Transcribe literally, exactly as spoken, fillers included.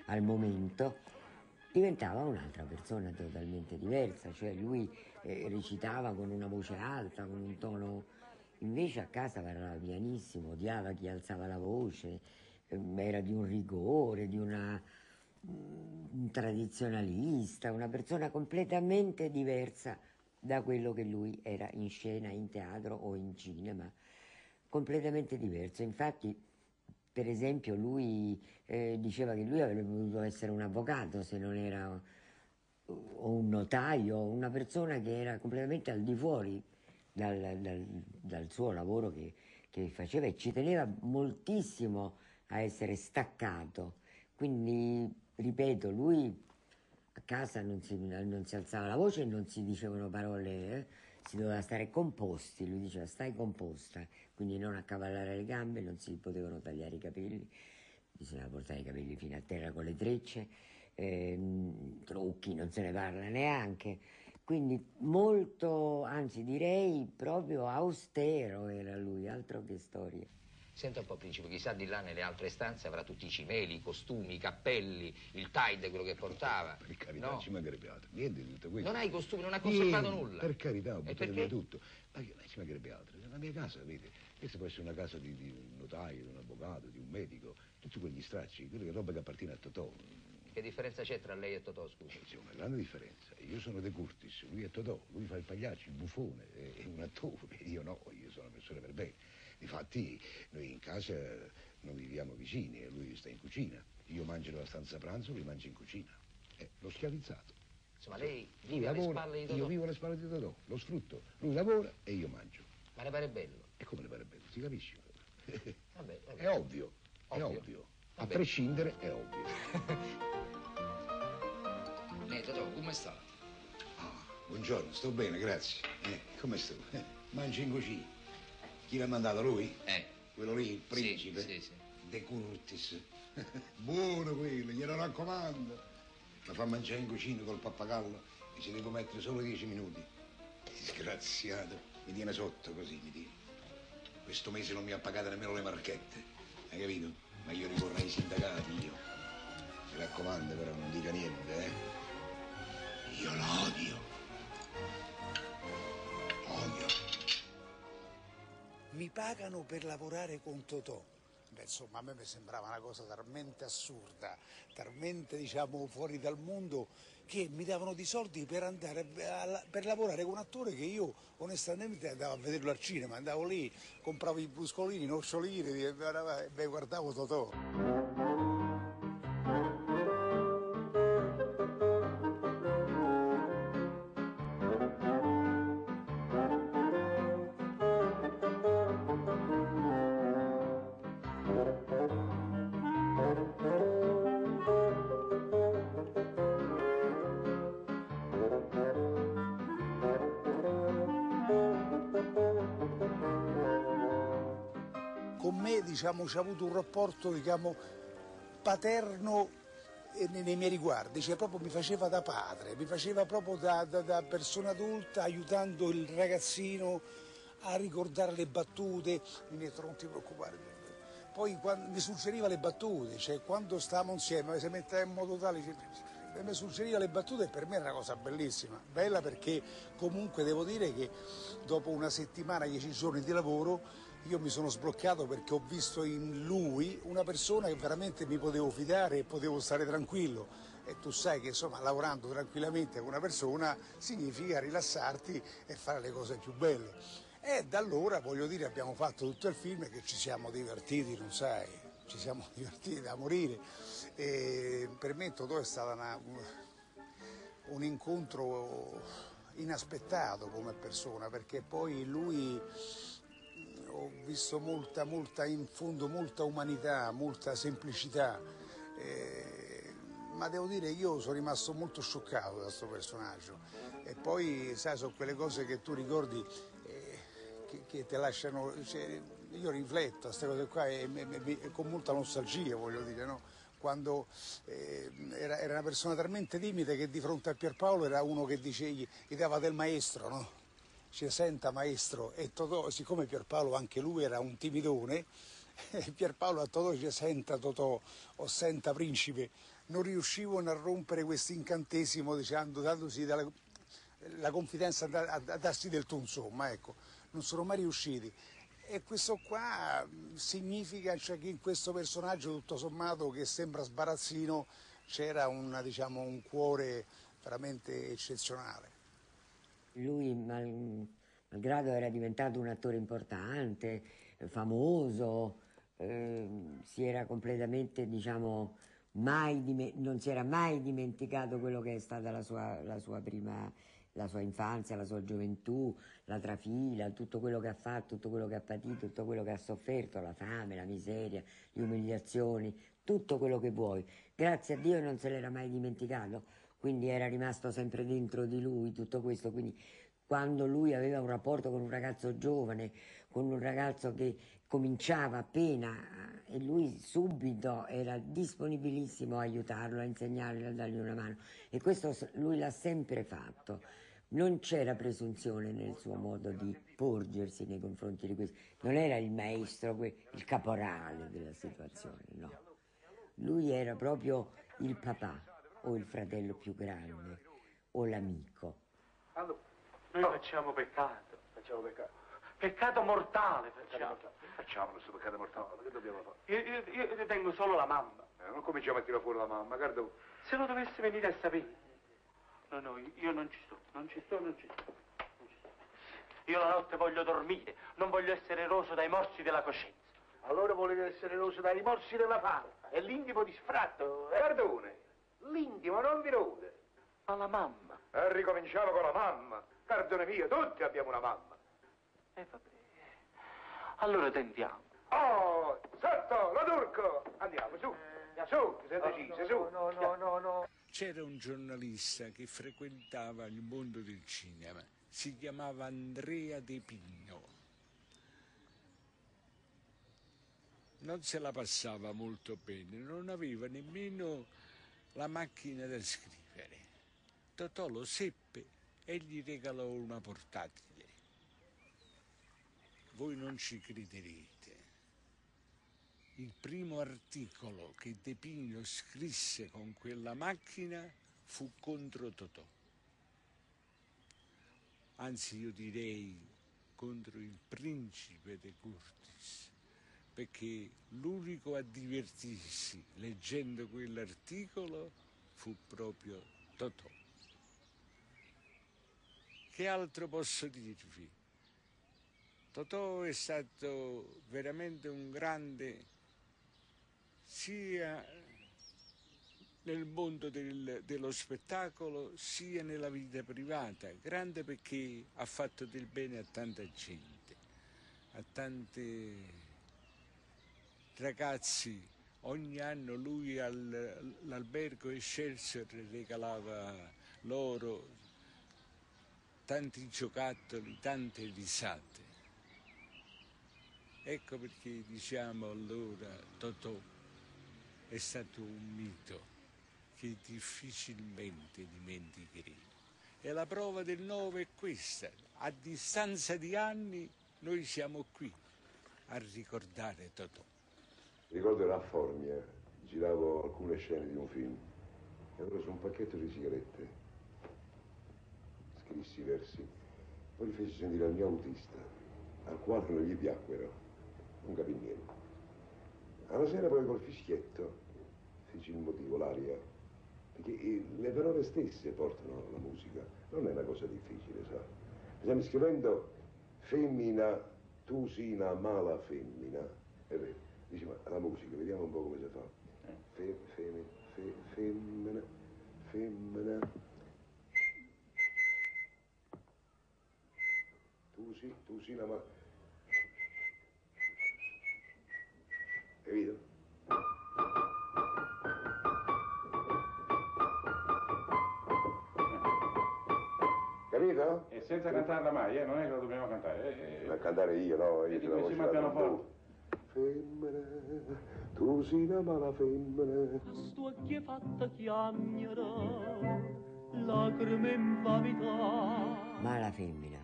al momento, diventava un'altra persona totalmente diversa, cioè lui eh, recitava con una voce alta, con un tono, invece a casa parlava pianissimo, odiava chi alzava la voce, ehm, era di un rigore, di una un tradizionalista, una persona completamente diversa da quello che lui era in scena, in teatro o in cinema, completamente diverso. Infatti, per esempio, lui eh, diceva che lui avrebbe potuto essere un avvocato se non era o un notaio, una persona che era completamente al di fuori dal, dal, dal suo lavoro che, che faceva, e ci teneva moltissimo a essere staccato. Quindi, ripeto, lui a casa non si, non si alzava la voce e non si dicevano parole, eh? Si doveva stare composti, lui diceva stai composta, quindi non accavallare le gambe, non si potevano tagliare i capelli, bisognava portare i capelli fino a terra con le trecce, ehm, trucchi non se ne parla neanche, quindi molto, anzi direi proprio austero era lui, altro che storie. Senta un po', Principe, chissà di là nelle altre stanze avrà tutti i cimeli, i costumi, i cappelli, il Tide, quello che portava. Per carità, no? Ci mancherebbe altro. Niente di tutto questo. Non ha i costumi, non ha conservato Niente, nulla. Per carità, ho buttato via perché? tutto. Ma che, ma ci mancherebbe altro. È la mia casa, vedi? Questa può essere una casa di, di un notaio, di un avvocato, di un medico. Tutti quegli stracci, quella che roba che appartiene a Totò. Che differenza c'è tra lei e Totò, scusa? C'è una grande differenza. Io sono De Curtis, lui è Totò, lui fa il pagliaccio, il buffone, è un attore. Io no, io sono una persona per bene. Difatti noi in casa non viviamo vicini e lui sta in cucina. Io mangio nella stanza pranzo, lui mangia in cucina. È lo schiavizzato. Insomma, lei Lui vive alle lavora, spalle di Totò? io vivo alle spalle di Totò, lo sfrutto. Lui lavora e io mangio. Ma le pare bello? E come le pare bello? Si capisce? Vabbè, vabbè. È ovvio, è Ovvio. ovvio. A Vabbè. prescindere è ovvio. Eh, Totò, come sta? Ah, buongiorno, sto bene, grazie. Eh, come sto? Eh, mangi in cucina. Chi l'ha mandato, lui? Eh. Quello lì, il principe? Sì, sì, sì. De Curtis. Buono quello, glielo raccomando. La fa mangiare in cucina col pappagallo e ci devo mettere solo dieci minuti. Disgraziato, mi tiene sotto così, mi tiene. Questo mese non mi ha pagato nemmeno le marchette, hai capito? Ma io ricorrei ai sindacati, io. Mi raccomando però, non dica niente, eh. Io lo odio. Odio. Mi pagano per lavorare con Totò. Beh, insomma, a me mi sembrava una cosa talmente assurda, talmente, diciamo, fuori dal mondo, che mi davano dei soldi per andare a, per lavorare con un attore che io onestamente andavo a vederlo al cinema, andavo lì, compravo i bruscolini, i nocciolini e beh, guardavo Totò. Con me, diciamo, c'è avuto un rapporto, diciamo, paterno nei, nei miei riguardi, cioè proprio mi faceva da padre, mi faceva proprio da, da, da persona adulta, aiutando il ragazzino a ricordare le battute. Mi detto non ti preoccupare, poi quando, mi suggeriva le battute, cioè quando stavamo insieme si metteva in modo tale, cioè, mi suggeriva le battute, e per me era una cosa bellissima, bella perché comunque devo dire che dopo una settimana, dieci giorni di lavoro, io mi sono sbloccato perché ho visto in lui una persona che veramente mi potevo fidare e potevo stare tranquillo. E tu sai che insomma lavorando tranquillamente con una persona significa rilassarti e fare le cose più belle. E da allora, voglio dire, abbiamo fatto tutto il film e che ci siamo divertiti, non sai, ci siamo divertiti da morire. E per me Totò è stato una, un incontro inaspettato come persona, perché poi lui... ho visto molta, molta, in fondo, molta umanità, molta semplicità, eh, ma devo dire io sono rimasto molto scioccato da questo personaggio. E poi, sai, sono quelle cose che tu ricordi eh, che, che ti lasciano, cioè, io rifletto a queste cose qua e, e, e con molta nostalgia, voglio dire, no? Quando eh, era, era una persona talmente timida che di fronte a Pierpaolo era uno che dice, gli, gli dava del maestro, no? Ci senta maestro, e Totò, siccome Pierpaolo anche lui era un timidone, E Pierpaolo a Totò dice: senta Totò, o senta principe, non riuscivano a rompere questo incantesimo, diciamo, dandosi dalla, la confidenza a, a, a darsi del tu, insomma, ecco, non sono mai riusciti. E questo qua significa, cioè, che in questo personaggio, tutto sommato, che sembra sbarazzino, c'era una, diciamo, un cuore veramente eccezionale. Lui, mal, malgrado era diventato un attore importante, famoso, eh, si era completamente, diciamo, mai non si era mai dimenticato quello che è stata la sua, la sua prima, la sua infanzia, la sua gioventù, la trafila, tutto quello che ha fatto, tutto quello che ha patito, tutto quello che ha sofferto, la fame, la miseria, le umiliazioni, tutto quello che vuoi. Grazie a Dio non se l'era mai dimenticato, quindi era rimasto sempre dentro di lui tutto questo, quindi quando lui aveva un rapporto con un ragazzo giovane, con un ragazzo che cominciava appena, e lui subito era disponibilissimo a aiutarlo, a insegnargli, a dargli una mano, e questo lui l'ha sempre fatto. Non c'era presunzione nel suo modo di porgersi nei confronti di questo, non era il maestro, il caporale della situazione, no. Lui era proprio il papà, o il fratello più grande, o l'amico. Noi facciamo peccato. Facciamo peccato. Peccato mortale facciamo. Facciamo questo peccato mortale, che dobbiamo fare? Io, io, io tengo solo la mamma. Eh, non cominciamo a tirare fuori la mamma, guarda. Se lo dovesse venire a sapere. No, no, io non ci sto, non ci sto, non ci sto. Non ci sto. Io la notte voglio dormire, non voglio essere eroso dai morsi della coscienza. Allora volete essere eroso dai rimorsi della falda e l'intimo di sfratto. Eh, perdone, l'intimo non vi rode. Ma la mamma. E ricominciamo con la mamma. Perdone mio, tutti abbiamo una mamma. Eh vabbè. Allora tentiamo. Oh, sotto, lo turco! Andiamo, su, su, siete decisi, su. No, no, no, no. C'era un giornalista che frequentava il mondo del cinema, si chiamava Andrea De Pino. Non se la passava molto bene, non aveva nemmeno la macchina da scrivere. Totò lo seppe e gli regalò una portatile. Voi non ci crederete. Il primo articolo che De Pino scrisse con quella macchina fu contro Totò. Anzi, io direi contro il principe De Curtis, perché l'unico a divertirsi leggendo quell'articolo fu proprio Totò. Che altro posso dirvi? Totò è stato veramente un grande sia nel mondo del, dello spettacolo sia nella vita privata, grande perché ha fatto del bene a tanta gente, a tanti ragazzi. Ogni anno lui all'albergo Excelsior regalava loro tanti giocattoli, tante risate. Ecco perché diciamo allora Totò è stato un mito che difficilmente dimenticheremo. E la prova del nove è questa: a distanza di anni noi siamo qui a ricordare Totò. Ricordo ero a Formia, giravo alcune scene di un film e ho preso un pacchetto di sigarette, scrissi i versi, poi li feci sentire al mio autista, al quale non gli piacquero, non capì niente. Alla sera poi col fischietto feci il motivo, l'aria, perché le parole stesse portano alla musica, non è una cosa difficile, sa. Stiamo scrivendo femmina, tu sii una mala femmina, è vero. Dice, ma la musica, vediamo un po' come si fa. Fe, femmina, fe, femmina, femmina. Tu sì, tu sì, la ma... Capito? Capito? E senza cantarla mai, eh? Non è che la dobbiamo cantare. Eh, a cantare io, no? Io e te la voce al pianoforte. Femmina, tu sei una mala femmina. Sto che fatta chiamera, lacrime in pavità. Mala femmina.